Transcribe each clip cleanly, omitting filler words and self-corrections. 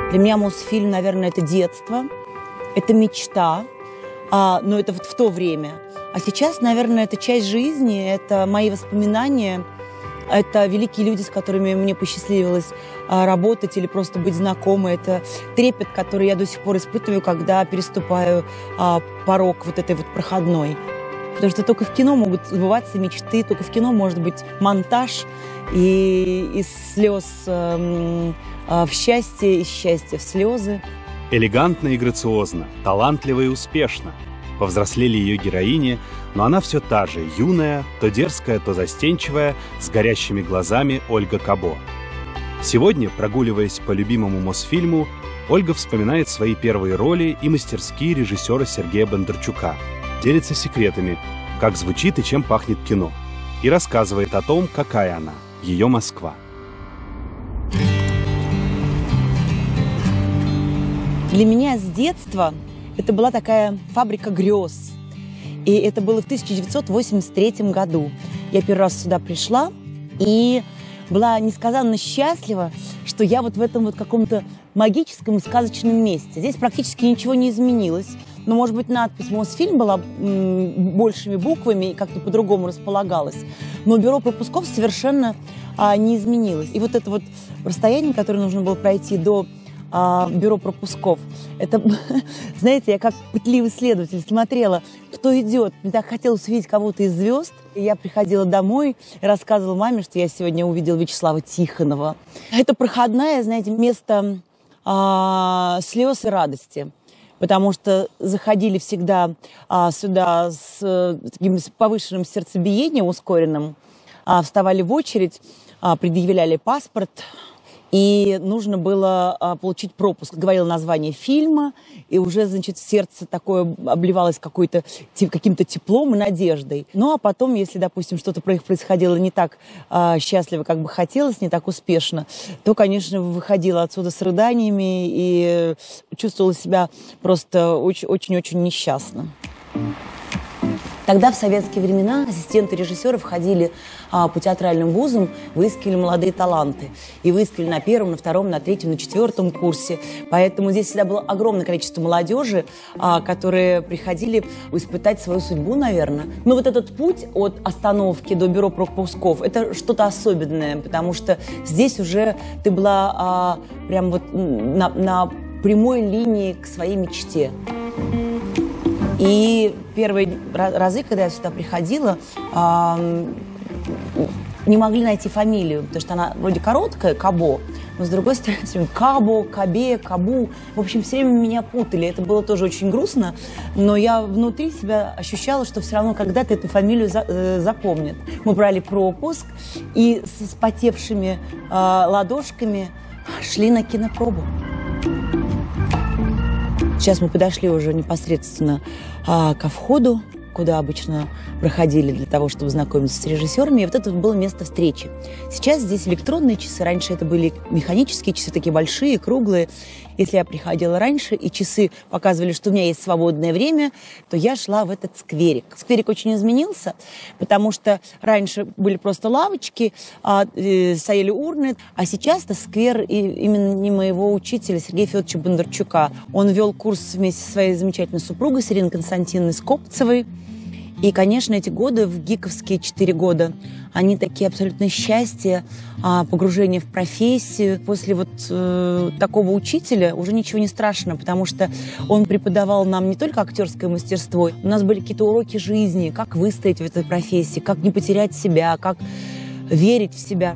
Для меня Мосфильм, наверное, это детство, это мечта, но это вот в то время. А сейчас, наверное, это часть жизни, это мои воспоминания, это великие люди, с которыми мне посчастливилось работать или просто быть знакомой. Это трепет, который я до сих пор испытываю, когда переступаю порог вот этой вот проходной. Потому что только в кино могут сбываться мечты, только в кино может быть монтаж и из слез в счастье, из счастья в слезы. Элегантно и грациозно, талантливо и успешно. Повзрослели ее героини, но она все та же, юная, то дерзкая, то застенчивая, с горящими глазами Ольга Кабо. Сегодня, прогуливаясь по любимому Мосфильму, Ольга вспоминает свои первые роли и мастерские режиссера Сергея Бондарчука, делится секретами, как звучит и чем пахнет кино, и рассказывает о том, какая она, ее Москва. Для меня с детства это была такая фабрика грез. И это было в 1983 году. Я первый раз сюда пришла и была несказанно счастлива, что я вот в этом вот каком-то магическом и сказочном месте. Здесь практически ничего не изменилось. Но, может быть, надпись «Мосфильм» была большими буквами и как-то по-другому располагалась. Но бюро пропусков совершенно не изменилось. И вот это вот расстояние, которое нужно было пройти до бюро пропусков. Это, знаете, я как пытливый следователь смотрела, кто идет. Мне так хотелось увидеть кого-то из звезд. И я приходила домой и рассказывала маме, что я сегодня увидела Вячеслава Тихонова. Это проходная, знаете, место слез и радости. Потому что заходили всегда сюда с таким повышенным сердцебиением ускоренным, вставали в очередь, предъявляли паспорт, и нужно было получить пропуск. Говорила название фильма, и уже, значит, сердце такое обливалось каким-то теплом и надеждой. Ну, а потом, если, допустим, что-то происходило не так счастливо, как бы хотелось, не так успешно, то, конечно, выходила отсюда с рыданиями и чувствовала себя просто очень-очень несчастно. Тогда, в советские времена, ассистенты режиссера входили по театральным вузам, выискивали молодые таланты. И выискивали на первом, на втором, на третьем, на четвертом курсе. Поэтому здесь всегда было огромное количество молодежи, которые приходили испытать свою судьбу, наверное. Но вот этот путь от остановки до бюро пропусков – это что-то особенное, потому что здесь уже ты была прям вот на прямой линии к своей мечте. И первые разы, когда я сюда приходила, не могли найти фамилию, потому что она вроде короткая, Кабо, но с другой стороны, Кабо, Кабе, Кабу. В общем, все время меня путали. Это было тоже очень грустно, но я внутри себя ощущала, что все равно когда-то эту фамилию запомнят. Мы брали пропуск и с вспотевшими ладошками шли на кинопробу. Сейчас мы подошли уже непосредственно ко входу, куда обычно проходили для того, чтобы знакомиться с режиссерами. И вот это было место встречи. Сейчас здесь электронные часы. Раньше это были механические часы, такие большие, круглые. Если я приходила раньше, и часы показывали, что у меня есть свободное время, то я шла в этот скверик. Скверик очень изменился, потому что раньше были просто лавочки, стояли урны, а сейчас это сквер имени моего учителя Сергея Федоровича Бондарчука. Он вел курс вместе со своей замечательной супругой с Ириной Константиновной Скопцевой. И, конечно, эти годы, в ГИКовские 4 года, они такие абсолютно счастье, погружение в профессию. После вот такого учителя уже ничего не страшно, потому что он преподавал нам не только актерское мастерство, у нас были какие-то уроки жизни, как выстоять в этой профессии, как не потерять себя, как верить в себя.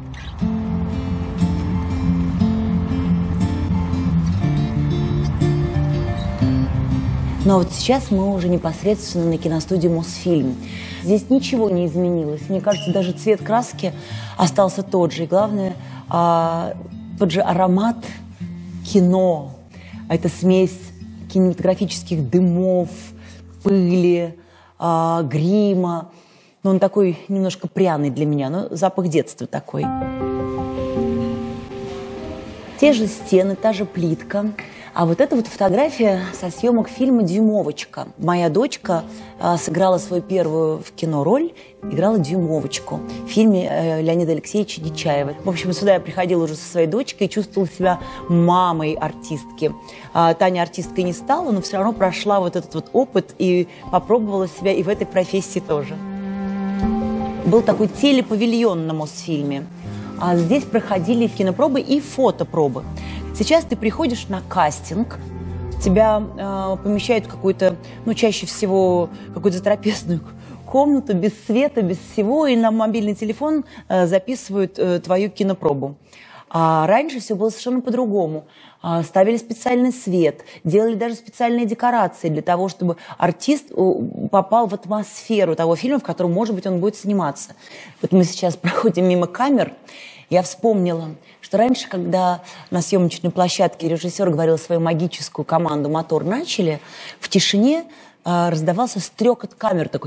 Но вот сейчас мы уже непосредственно на киностудии Мосфильм. Здесь ничего не изменилось. Мне кажется, даже цвет краски остался тот же. И главное, тот же аромат кино. Это смесь кинематографических дымов, пыли, грима. Но он такой немножко пряный для меня, но запах детства такой. Те же стены, та же плитка. А вот эта вот фотография со съемок фильма «Дюймовочка». Моя дочка сыграла свою первую в кино роль, играла Дюймовочку в фильме Леонида Алексеевича Нечаева. В общем, сюда я приходила уже со своей дочкой и чувствовала себя мамой артистки. Таня артисткой не стала, но все равно прошла вот этот вот опыт и попробовала себя и в этой профессии тоже. Был такой телепавильон на Мосфильме. Здесь проходили кинопробы и фотопробы. Сейчас ты приходишь на кастинг, тебя помещают в какую-то, чаще всего, какую-то затрапезную комнату, без света, без всего, и на мобильный телефон записывают твою кинопробу. А раньше все было совершенно по-другому. Ставили специальный свет, делали даже специальные декорации для того, чтобы артист попал в атмосферу того фильма, в котором, может быть, он будет сниматься. Вот мы сейчас проходим мимо камер, я вспомнила, что раньше, когда на съемочной площадке режиссер говорил свою магическую команду «Мотор начали», в тишине раздавался стрекот камер такой.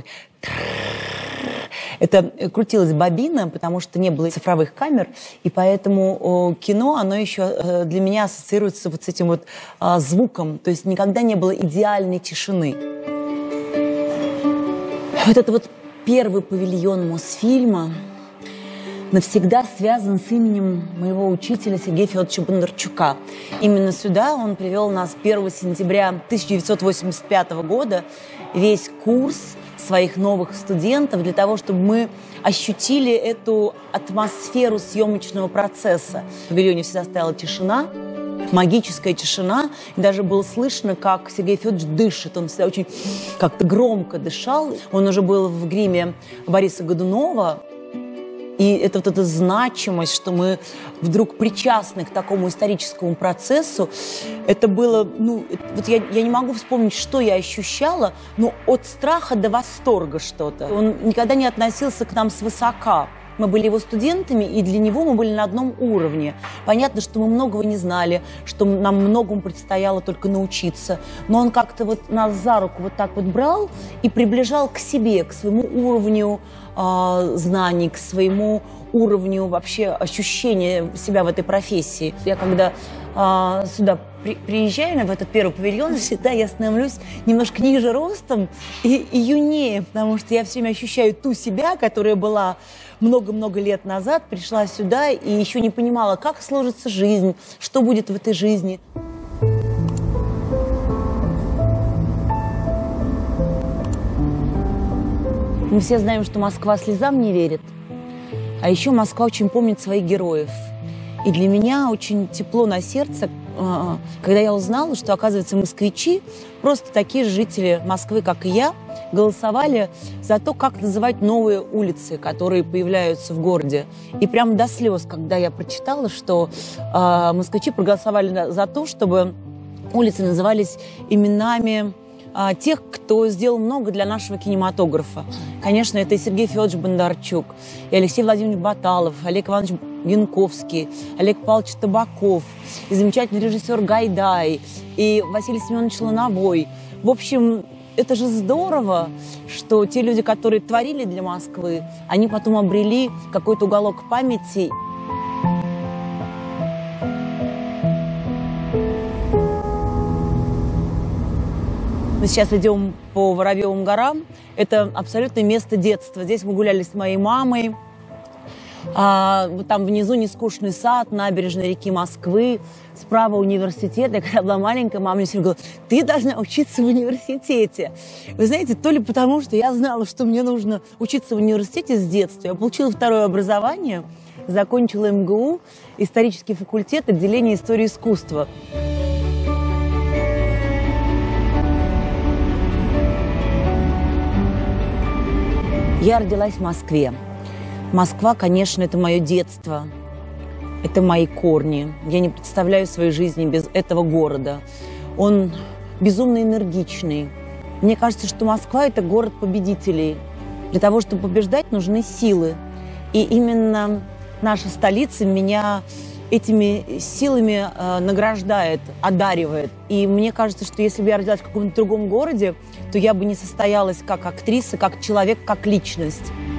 Это крутилась бобина, потому что не было цифровых камер, и поэтому кино, оно еще для меня ассоциируется вот с этим вот звуком, то есть никогда не было идеальной тишины. Вот это вот первый павильон Мосфильма навсегда связан с именем моего учителя Сергея Федоровича Бондарчука. Именно сюда он привел нас 1 сентября 1985 года, весь курс своих новых студентов, для того, чтобы мы ощутили эту атмосферу съемочного процесса. В павильоне всегда стояла тишина, магическая тишина. И даже было слышно, как Сергей Федорович дышит. Он всегда очень как-то громко дышал. Он уже был в гриме Бориса Годунова. И это вот эта значимость, что мы вдруг причастны к такому историческому процессу, это было, вот я не могу вспомнить, что я ощущала, но от страха до восторга что-то. Он никогда не относился к нам свысока. Мы были его студентами, и для него мы были на одном уровне. Понятно, что мы многого не знали, что нам многому предстояло только научиться. Но он как-то вот нас за руку вот так вот брал и приближал к себе, к своему уровню знаний, к своему уровню вообще ощущения себя в этой профессии. Я когда сюда приезжаю, в этот первый павильон, всегда я становлюсь немножко ниже ростом и юнее, потому что я все время ощущаю ту себя, которая была много-много лет назад, пришла сюда и еще не понимала, как сложится жизнь, что будет в этой жизни. Мы все знаем, что Москва слезам не верит, а еще Москва очень помнит своих героев. И для меня очень тепло на сердце, когда я узнала, что, оказывается, москвичи, просто такие же жители Москвы, как и я, голосовали за то, как называть новые улицы, которые появляются в городе. И прямо до слез, когда я прочитала, что москвичи проголосовали за то, чтобы улицы назывались именами тех, кто сделал много для нашего кинематографа. Конечно, это и Сергей Федорович Бондарчук, и Алексей Владимирович Баталов, Олег Иванович Янковский, Олег Павлович Табаков, и замечательный режиссер Гайдай, и Василий Семенович Лановой. В общем, это же здорово, что те люди, которые творили для Москвы, они потом обрели какой-то уголок памяти. Мы сейчас идем по Воробьевым горам. Это абсолютное место детства. Здесь мы гуляли с моей мамой. Там внизу нескучный сад, набережная реки Москвы. Справа университет. Я когда была маленькая, мама мне всегда говорила: ты должна учиться в университете. Вы знаете, то ли потому, что я знала, что мне нужно учиться в университете с детства. Я получила второе образование, закончила МГУ, исторический факультет, отделение истории искусства. Я родилась в Москве. Москва, конечно, это мое детство, это мои корни. Я не представляю своей жизни без этого города. Он безумно энергичный. Мне кажется, что Москва – это город победителей. Для того, чтобы побеждать, нужны силы. И именно наша столица меня этими силами награждает, одаривает. И мне кажется, что если бы я родилась в каком-то другом городе, то я бы не состоялась как актриса, как человек, как личность.